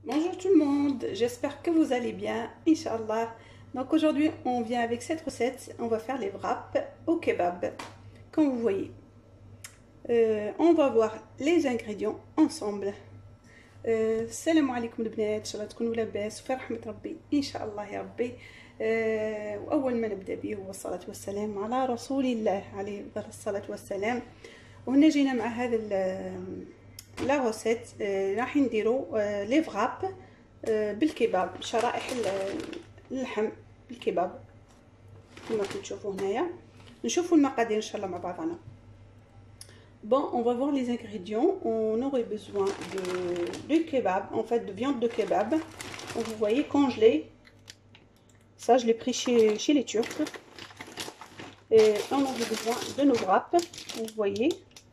Bonjour tout le monde, j'espère que vous allez bien, Inch'Allah. Donc aujourd'hui on vient avec cette recette, on va faire les wraps au kebab, comme vous voyez. On va voir les ingrédients ensemble. السلام عليكم البنات، ان شاء الله تكونوا لاباس وفي رحمة ربي ان شاء الله يا ربي. واول ما نبدا به هو الصلاة والسلام على رسول الله عليه الصلاة والسلام. وهنا جينا مع هذا لا روسيت، راح نديرو لي فغاب بالكباب، شرائح اللحم بالكباب كما تشوفوا هنايا. نشوفوا المقادير ان شاء الله مع بعضنا. Bon, on va voir les ingrédients. On aurait besoin de kebab, en fait de viande de kebab. Donc, vous voyez, congelé. Ça, je l'ai pris chez les Turcs. Et on aurait besoin de nos wraps, vous voyez.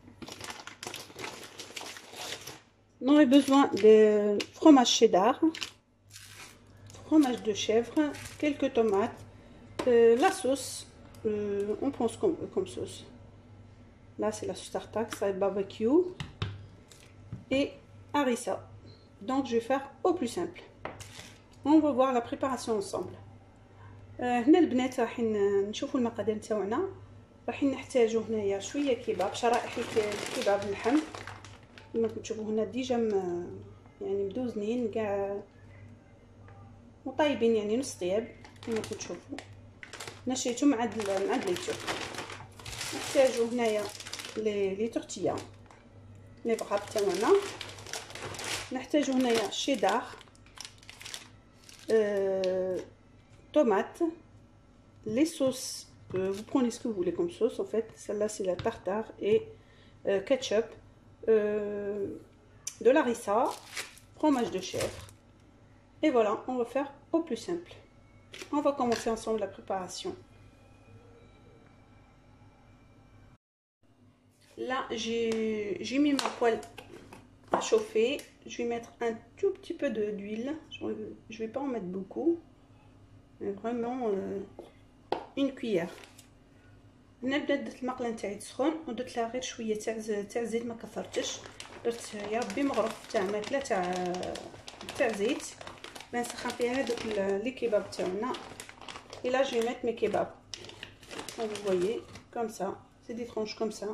On aurait besoin de fromage cheddar, fromage de chèvre, quelques tomates, la sauce. On prend ce qu'on veut comme sauce. Là, c'est la sauce tartare, ça va être barbecue et harissa. Donc, je vais faire au plus simple. On va voir la préparation ensemble. هنا البنات راح نشوفوا المقادير تاعنا. راح نحتاجوا هنايا شويه كباب، شرائح الكباب اللحم كما تشوفوا هنا ديجا يعني مدوزنين كاع وطايبين، يعني نص طياب كما تشوفوا. نشيتو مع دليتو. نحتاجوا هنايا لي تورتيا لي فغاب تاعنا. نحتاجوا هنايا شيدار، tomates, les sauces, vous prenez ce que vous voulez comme sauce en fait. Celle-là c'est la tartare et ketchup, de l'harissa, fromage de chèvre. Et voilà, on va faire au plus simple. On va commencer ensemble la préparation. Là j'ai mis ma poêle à chauffer. Je vais mettre un tout petit peu d'huile. Je vais pas en mettre beaucoup. vraiment une cuillère. هنا بدات المقله نتاعي تسخن ودرت لها غير شويه تاع زيت، ما كثرتش، درت يا ربي مغرف تاع ماكله تاع زيت بنسخن فيها هذوك لي كباب تاعنا. et là je vais mettre mes kebabs, comme vous voyez, comme ça, c'est des tranches comme ça.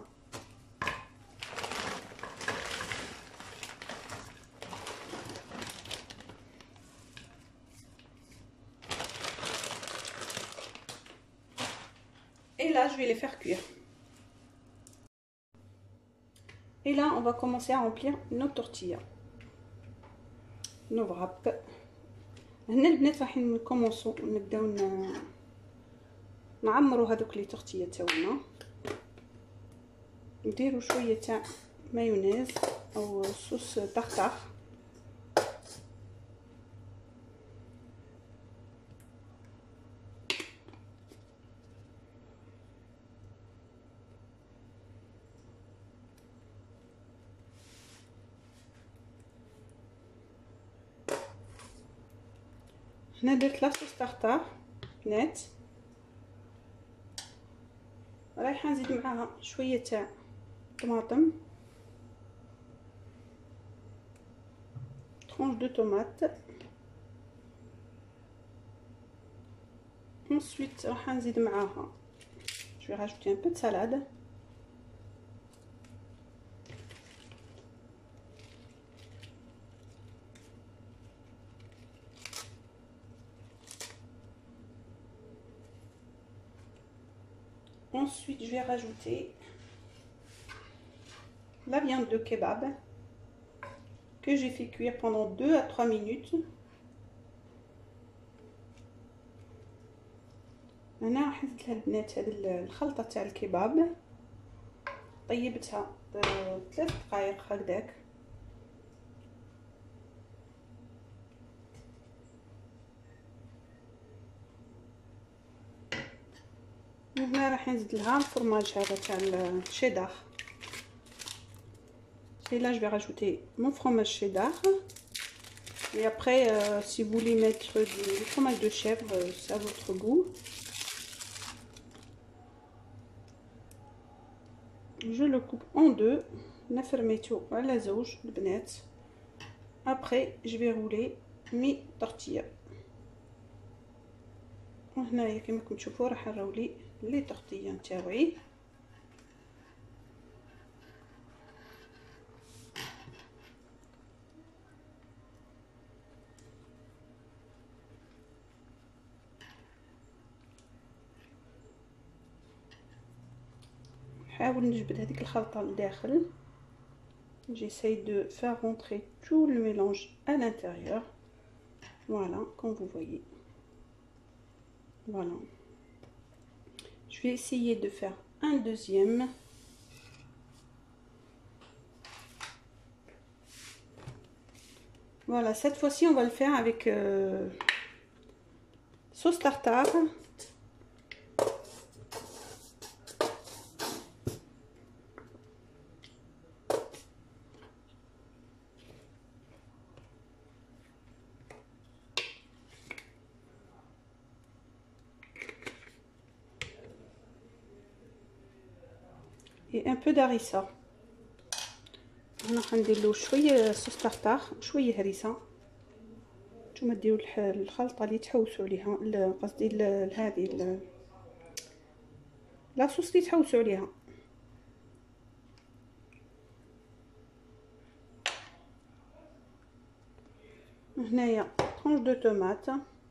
Et là, je vais les faire cuire. Et là, on va commencer à remplir nos tortillas, nos wraps. هنا البنات راح نكومونسو نبداو نعمروا هذوك لي تورتيا تاعنا. نديروا شويه تاع مايونيز او صوص طخطخ. هنا درت لاصوص طرطار بنات، رايحه نزيد معاها شويه تاع طماطم، tranche de tomate. ensuite راح نزيد معاها je vais rajouter un peu de salade. Ensuite, je vais rajouter la viande de kebab que j'ai fait cuire pendant 2 à 3 minutes. أنا راح نزيد لها البنات هذه الخلطة تاع الكباب، طيبتها 3 دقائق هكذاك. هنا راح نزيد لها الفرماج هذا تاع الشيدار. et là je vais rajouter mon fromage cheddar. et après si vous voulez mettre du fromage de chèvre, c'est à votre goût. je le coupe en deux. نفرميتو على زوج البنات. Après je vais rouler mes tortillas. وهنايا كما راكم تشوفوا راح نرولي لي طورطيا نتاوعي. نحاول نجبد هذيك الخلطه لداخل. J'essaye de faire rentrer tout le mélange à l'intérieur. Voilà, comme vous voyez. Voilà. Je vais essayer de faire un deuxième. Voilà, cette fois-ci, on va le faire avec sauce tartare. Et un peu d'harissa. هنا غندير له شويه صوص طرطار وشويه هريسه. نتوما ديروا الخلطه اللي تحوسوا عليها، قصدي هذه لا صوص اللي تحوسوا عليها. هنايا طونج دو طوماط،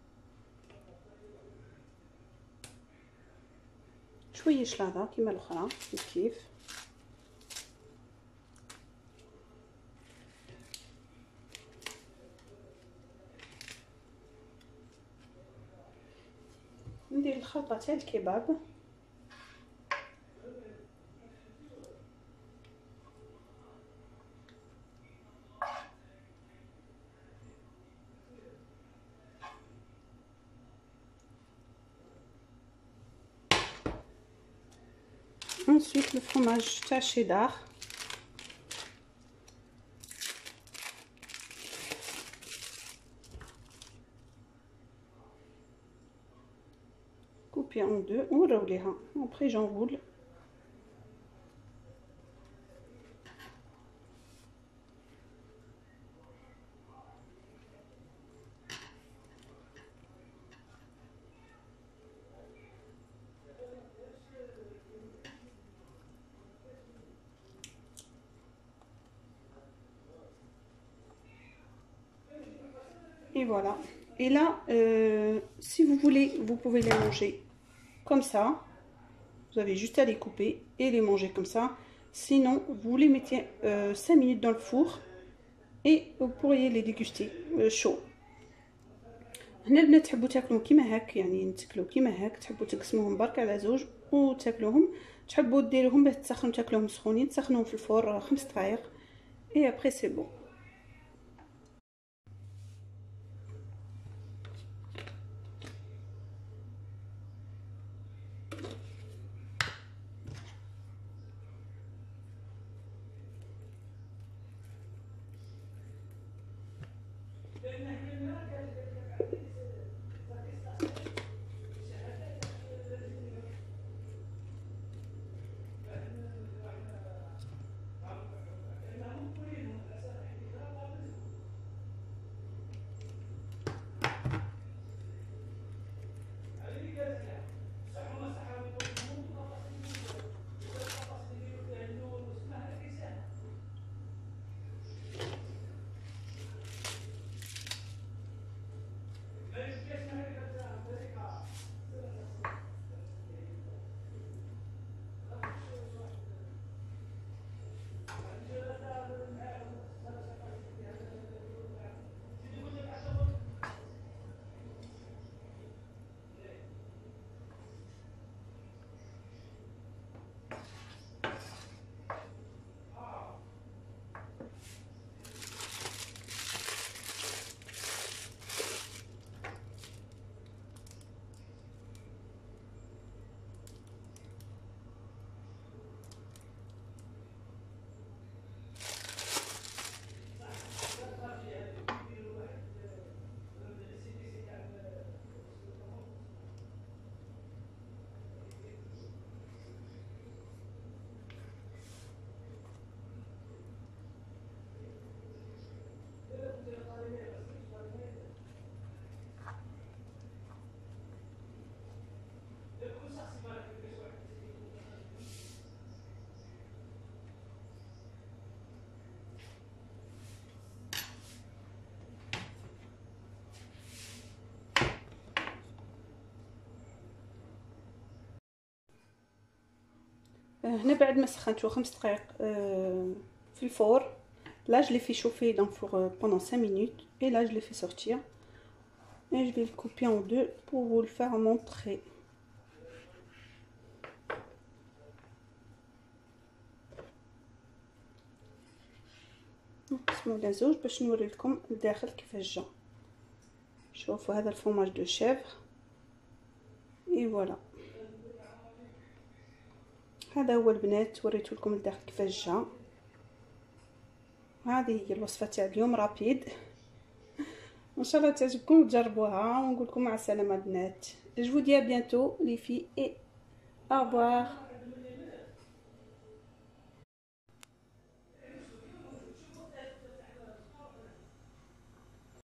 شويه شلاضه كيما الاخرى كيف. ندير الخلطه تاع الكباب. Ensuite le fromage تاع cheddar. Coupé en deux, ونروليها. Après j'enroule. Et voilà. Et là, si vous voulez, vous pouvez les manger comme ça. Vous avez juste à les couper et les manger comme ça. Sinon, vous les mettez 5 minutes dans le four et vous pourriez les déguster chaud. هنا البنات تحبوا تاكلوهم كيما هاك، يعني نتكلوا كيما هاك، تحبوا تقسموهم برك على زوج وتاكلوهم، تحبوا ديروهم باش تسخنوا تاكلوهم سخونين، تسخنوهم في الفور 5 دقائق et après c'est bon. هنا بعد ما سخنته 5 دقائق في الفور. Là je l'ai fait chauffer dans le four pendant 5 minutes et là je l'ai fait sortir et je vais le couper en deux pour vous le faire montrer. نقسمو على زوج باش نوري لكم الداخل كيفاش جا. شوفوا هذا الفرماج دو شيفر اي فوالا. هذا هو البنات، وريت لكم الداخل كيفاش جا. هذه هي الوصفه تاع اليوم رابيد، ان شاء الله تعجبكم وتجربوها، ونقول لكم مع السلامه البنات. Je vous dis à bientôt les filles et au revoir.